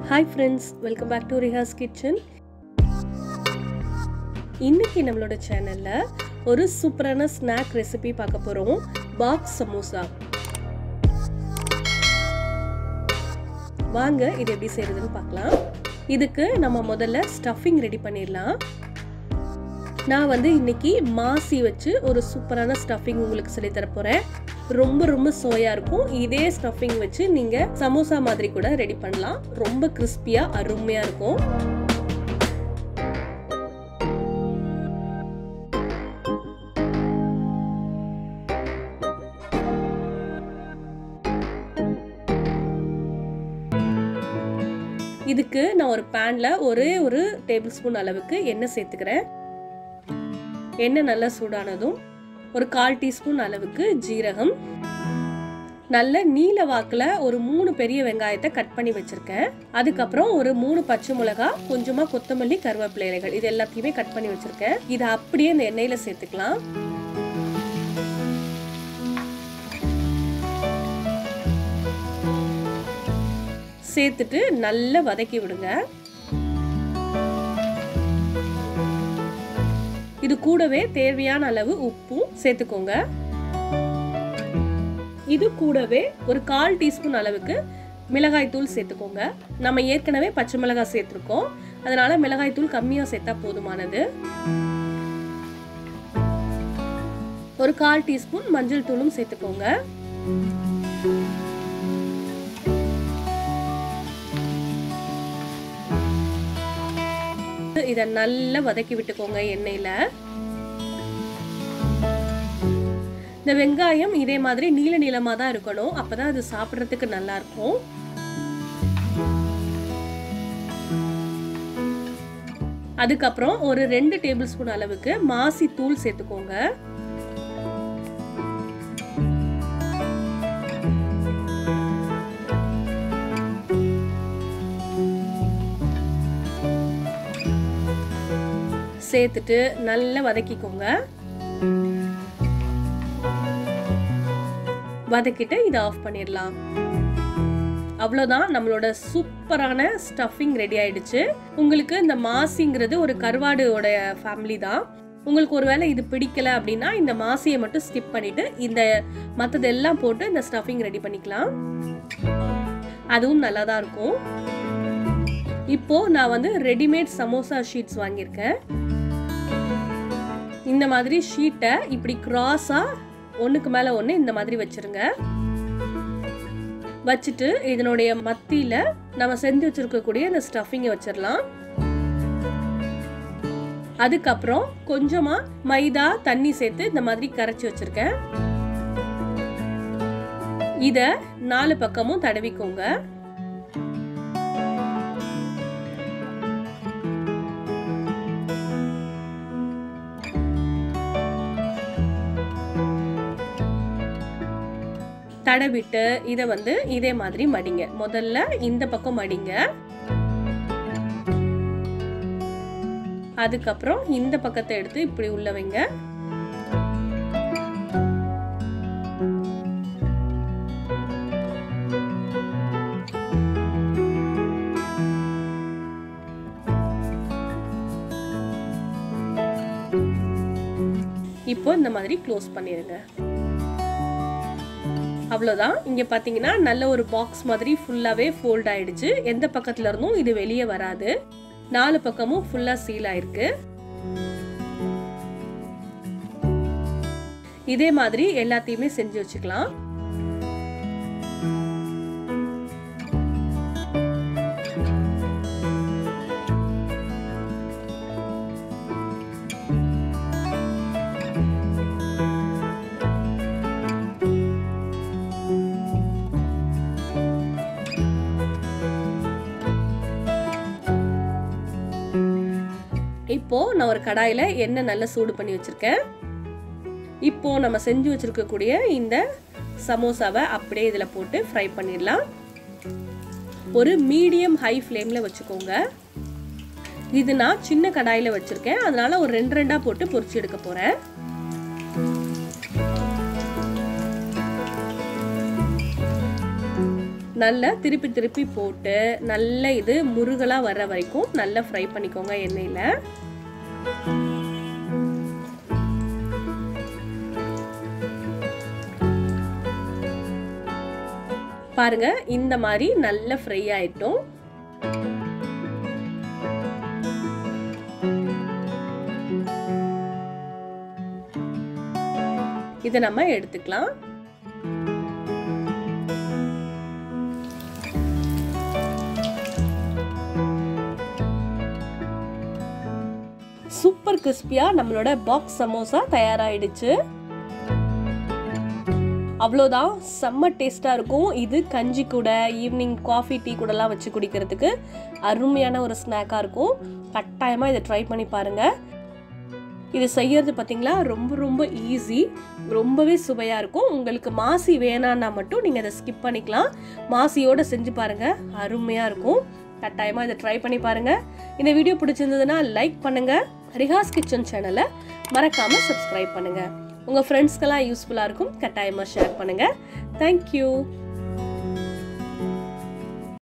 Hi friends, welcome back to RIHA'S kitchen. இன்னைக்கு நம்மளோட சேனல்ல ஒரு சூப்பரான ஸ்நாக் ரெசிபி பார்க்க போறோம். பாக்ஸ் சமோசா. வாங்க இது எப்படி செய்யறதுன்னு பார்க்கலாம். இதுக்கு நம்ம முதல்ல ஸ்டஃபிங் ரெடி பண்ணிடலாம். நான் இன்னைக்கு மாசி வச்சு ஒரு சூப்பரான ஸ்டஃபிங் உங்களுக்கு சொல்லி தர போறேன். ரொம்ப சோயா இருக்கும். இதே ஸ்டஃபிங் வச்சு நீங்க சமோசா மாதிரி கூட ரெடி பண்ணலாம். ரொம்ப கிறிஸ்பியா அருமையா இருக்கும். இதுக்கு நான் ஒரு பேன்ல ஒரே ஒரு டேபிள் ஸ்பூன் அளவுக்கு எண்ணெய் சேர்த்துக்கிறேன். எண்ணெய் நல்லா சூடானதும் ஒரு 1/4 டீஸ்பூன் அளவுக்கு ஜீரகம், நல்ல நீல வாக்குல ஒரு 3 பெரிய வெங்காயத்தை கட் பண்ணி வச்சிருக்கேன். அதுக்கப்புறம் ஒரு 3 பச்சை மிளகாய், கொஞ்சமா கொத்தமல்லி, கருவேப்பிலை இலைகள் இது எல்லாத்தையுமே கட் பண்ணி வச்சிருக்கேன். இதை அப்படியே இந்த எண்ணெயில சேர்த்துக்கலாம். சேர்த்துட்டு நல்லா வதக்கி விடுங்க. இது கூடவே தேவையான அளவு உப்பும் சேர்த்துக்கோங்க. இது கூடவே ஒரு 1/4 டீஸ்பூன் அளவுக்கு மிளகாய் தூள் சேர்த்துக்கோங்க. நம்ம ஏற்கனவே பச்சை மிளகாய் சேர்த்திருக்கோம், அதனால மிளகாய் தூள் கம்மியா சேர்த்தா போதுமானது. ஒரு 1/4 டீஸ்பூன் மஞ்சள் தூளும் சேர்த்துக்கோங்க. இத நல்லா வதக்கி விட்டுக்கோங்க எண்ணெயில. இந்த வெங்காயம் இதே மாதிரி நீல நீளமா தான் இருக்கணும், அப்பதான் அது சாப்பிடுறதுக்கு நல்லா இருக்கும். அதுக்கப்புறம் ஒரு 2 டேபிள் ஸ்பூன் அளவுக்கு மாசி தூள் சேர்த்துக்கோங்க. சேர்த்துட்டு நல்லா வதக்கிக்கோங்க. வதக்கிட்டு இதை ஆஃப் பண்ணிடலாம். அவ்வளோதான், நம்மளோட சூப்பரான ஸ்டஃபிங் ரெடி ஆயிடுச்சு. உங்களுக்கு இந்த மாசிங்கிறது ஒரு கருவாடோட ஃபேமிலி தான். உங்களுக்கு ஒருவேளை இது பிடிக்கல அப்படின்னா இந்த மாசியை மட்டும் ஸ்கிப் பண்ணிட்டு இந்த மற்றதெல்லாம் போட்டு இந்த ஸ்டஃபிங் ரெடி பண்ணிக்கலாம். அதுவும் நல்லா தான் இருக்கும். இப்போ நான் ரெடிமேட் சமோசா ஷீட்ஸ் வாங்கியிருக்கேன். இந்த மாதிரி ஷீட்டை இப்படி கிராஸா ஒண்ணுக்கு மேல ஒண்ணு இந்த மாதிரி வச்சிருங்க. வச்சுட்டு இதனுடைய மத்தியில நம்ம செஞ்சு வச்சிருக்கக்கூடிய இந்த ஸ்டஃபிங்கை வச்சிடலாம். அதுக்கப்புறம் கொஞ்சமா மைதா தண்ணி சேர்த்து இந்த மாதிரி கரைச்சி வச்சிருக்கேன். இத 4 பக்கமும் தடவிக்கோங்க. தடவிட்டு இதை இதே மாதிரி மடிங்க. முதல்ல இந்த பக்கம் மடிங்க, அதுக்கப்புறம் இந்த பக்கத்தை எடுத்து இப்படி உள்ள வைங்க. இப்போ இந்த மாதிரி க்ளோஸ் பண்ணிருங்க. அவ்வளோதான். இங்க பாத்தீங்கன்னா நல்ல ஒரு பாக்ஸ் மாதிரி ஃபுல்லாவே ஃபோல்ட் ஆயிடுச்சு. எந்த பக்கத்துல இருந்தும் இது வெளியே வராது. 4 பக்கமும் ஃபுல்லா சீல் ஆயிருக்கு. இதே மாதிரி எல்லாத்தையுமே செஞ்சு வச்சுக்கலாம். இப்போ நான் ஒரு கடாயில எண்ணெய் நல்லா சூடு பண்ணி வச்சிருக்கேன். இப்போ நம்ம செஞ்சு வச்சிருக்கக்கூடிய இந்த சமோசாவை அப்படியே இதுல போட்டு ஃப்ரை பண்ணிடலாம். ஒரு மீடியம் ஹை ஃப்ளேம்ல வச்சுக்கோங்க. இது நான் சின்ன கடாயில வச்சிருக்கேன், அதனால ஒரு 2 போட்டு பொரிச்சு எடுக்க போறேன். நல்லா திருப்பி திருப்பி போட்டு நல்லா இது முருகலா வர வரைக்கும் நல்லா ஃப்ரை பண்ணிக்கோங்க எண்ணெயில. பாருங்க இந்த மாதிரி நல்ல ஃப்ரை ஆயிட்டோம். இதை நம்ம எடுத்துக்கலாம். சூப்பர் கிறிஸ்பியா நம்மளோட பாக்ஸ் சமோசா தயாராயிடுச்சு. அவ்வளோதான், செம்ம டேஸ்ட்டாக இருக்கும். இது கஞ்சி கூட, ஈவினிங் காஃபி டீ கூடலாம் வச்சு குடிக்கிறதுக்கு அருமையான ஒரு ஸ்நாக்காக இருக்கும். கட்டாயமாக இதை ட்ரை பண்ணி பாருங்கள். இது செய்யறது பார்த்தீங்களா ரொம்ப ரொம்ப ஈஸி, ரொம்பவே சுவையாக இருக்கும். உங்களுக்கு மாசி வேணான்னா மட்டும் நீங்கள் இதை ஸ்கிப் பண்ணிக்கலாம். மாசியோடு செஞ்சு பாருங்கள், அருமையாக இருக்கும். கட்டாயமாக இதை ட்ரை பண்ணி பாருங்கள். இந்த வீடியோ பிடிச்சிருந்ததுன்னா லைக் பண்ணுங்கள். ரிஹாஸ் கிச்சன் சேனலை மறக்காமல் சப்ஸ்கிரைப் பண்ணுங்கள். உங்கள் ஃப்ரெண்ட்ஸ்க்கெல்லாம் யூஸ்ஃபுல்லாக இருக்கும். கட்டாயமாக ஷேர் பண்ணுங்கள். தேங்க்யூ.